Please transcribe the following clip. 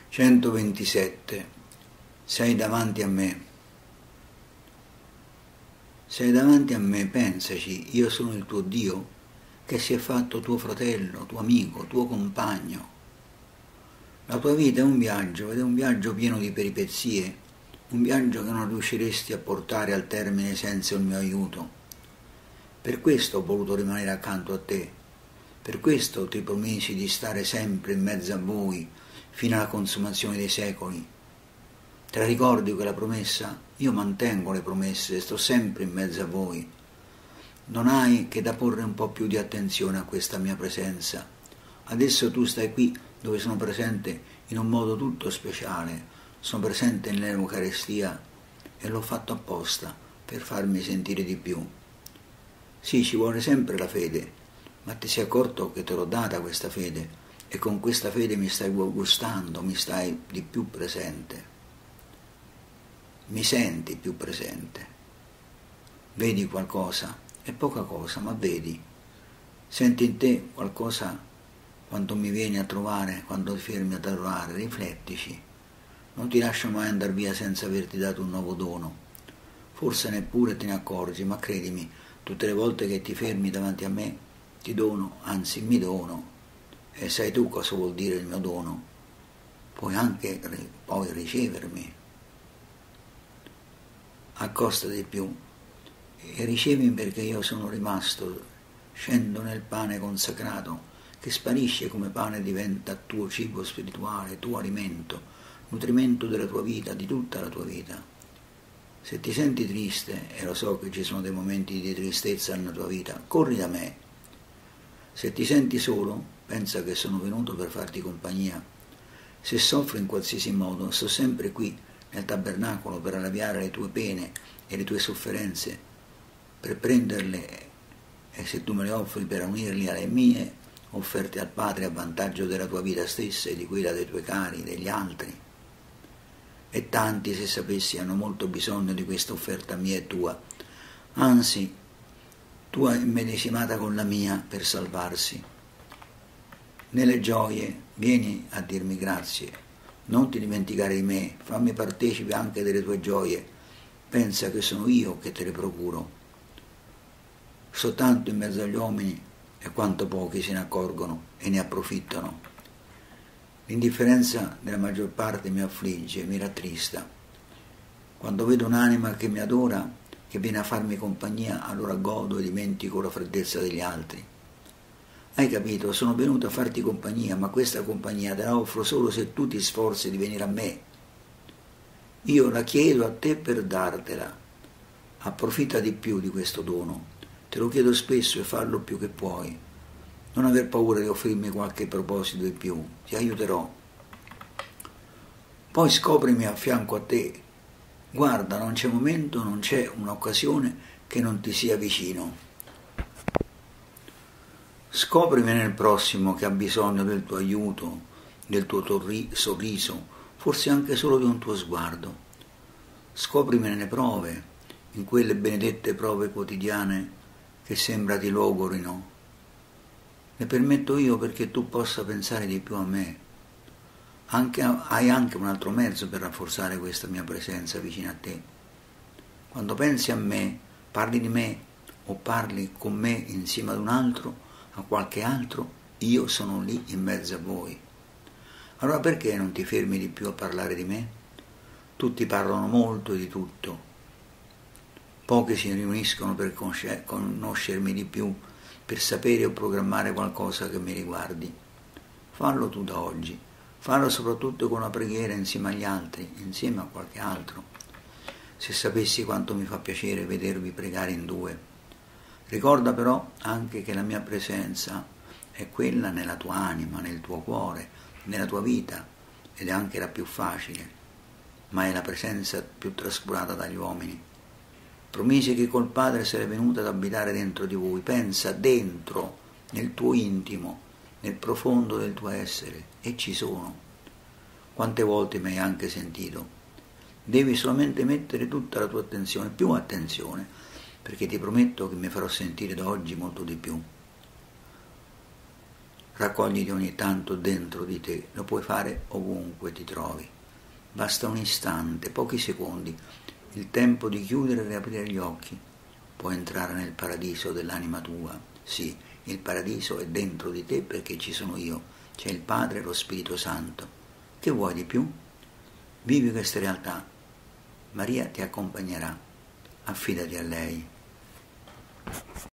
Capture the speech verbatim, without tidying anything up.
centoventisette. Sei davanti a me. Sei davanti a me, pensaci, io sono il tuo Dio, che si è fatto tuo fratello, tuo amico, tuo compagno. La tua vita è un viaggio, ed è un viaggio pieno di peripezie, un viaggio che non riusciresti a portare al termine senza il mio aiuto. Per questo ho voluto rimanere accanto a te, per questo ti promisi di stare sempre in mezzo a voi, fino alla consumazione dei secoli. Te la ricordi quella promessa? Io mantengo le promesse e sto sempre in mezzo a voi. Non hai che da porre un po' più di attenzione a questa mia presenza. Adesso tu stai qui dove sono presente in un modo tutto speciale. Sono presente nell'Eucaristia e l'ho fatto apposta per farmi sentire di più. Sì, ci vuole sempre la fede, ma ti sei accorto che te l'ho data questa fede e con questa fede mi stai gustando, mi stai di più presente. Mi senti più presente. Vedi qualcosa, è poca cosa, ma vedi. Senti in te qualcosa quando mi vieni a trovare, quando ti fermi a trovare, riflettici. Non ti lascio mai andare via senza averti dato un nuovo dono. Forse neppure te ne accorgi, ma credimi, tutte le volte che ti fermi davanti a me, ti dono, anzi mi dono. E sai tu cosa vuol dire il mio dono? Puoi anche poi ricevermi. Accostati di più e ricevimi, perché io sono rimasto, scendo nel pane consacrato che sparisce come pane e diventa tuo cibo spirituale, tuo alimento, nutrimento della tua vita, di tutta la tua vita. Se ti senti triste, e lo so che ci sono dei momenti di tristezza nella tua vita, corri da me. Se ti senti solo, pensa che sono venuto per farti compagnia. Se soffri in qualsiasi modo, sto sempre qui nel tabernacolo per alleviare le tue pene e le tue sofferenze, per prenderle, e se tu me le offri, per unirli alle mie, offerte al Padre a vantaggio della tua vita stessa e di quella dei tuoi cari, degli altri. E tanti, se sapessi, hanno molto bisogno di questa offerta mia e tua, anzi, tua immedesimata con la mia per salvarsi. Nelle gioie vieni a dirmi grazie. Non ti dimenticare di me, fammi partecipe anche delle tue gioie, pensa che sono io che te le procuro. Soltanto in mezzo agli uomini, e quanto pochi se ne accorgono e ne approfittano. L'indifferenza della maggior parte mi affligge, mi rattrista. Quando vedo un'anima che mi adora, che viene a farmi compagnia, allora godo e dimentico la freddezza degli altri. Hai capito? Sono venuto a farti compagnia, ma questa compagnia te la offro solo se tu ti sforzi di venire a me. Io la chiedo a te per dartela. Approfitta di più di questo dono. Te lo chiedo spesso e fallo più che puoi. Non aver paura di offrirmi qualche proposito di più. Ti aiuterò. Poi scoprimi a fianco a te. Guarda, non c'è momento, non c'è un'occasione che non ti sia vicino. Scoprimi nel prossimo che ha bisogno del tuo aiuto, del tuo sorriso, forse anche solo di un tuo sguardo. Scoprimi nelle prove, in quelle benedette prove quotidiane che sembra ti logorino. Le permetto io perché tu possa pensare di più a me. Anche, hai anche un altro mezzo per rafforzare questa mia presenza vicino a te. Quando pensi a me, parli di me o parli con me insieme ad un altro, a qualche altro, io sono lì in mezzo a voi. Allora perché non ti fermi di più a parlare di me? Tutti parlano molto di tutto. Pochi si riuniscono per conoscermi di più, per sapere o programmare qualcosa che mi riguardi. Fallo tu da oggi. Fallo soprattutto con una preghiera insieme agli altri, insieme a qualche altro. Se sapessi quanto mi fa piacere vedervi pregare in due. Ricorda però anche che la mia presenza è quella nella tua anima, nel tuo cuore, nella tua vita, ed è anche la più facile, ma è la presenza più trascurata dagli uomini. Promisi che col Padre sarei venuto ad abitare dentro di voi. Pensa dentro, nel tuo intimo, nel profondo del tuo essere, e ci sono. Quante volte mi hai anche sentito. Devi solamente mettere tutta la tua attenzione, più attenzione, perché ti prometto che mi farò sentire da oggi molto di più. raccogliti ogni tanto dentro di te, lo puoi fare ovunque ti trovi. Basta un istante, pochi secondi, il tempo di chiudere e riaprire gli occhi. Puoi entrare nel paradiso dell'anima tua. Sì, il paradiso è dentro di te perché ci sono io, c'è il Padre e lo Spirito Santo. Che vuoi di più? Vivi questa realtà. Maria ti accompagnerà. Affidati a lei.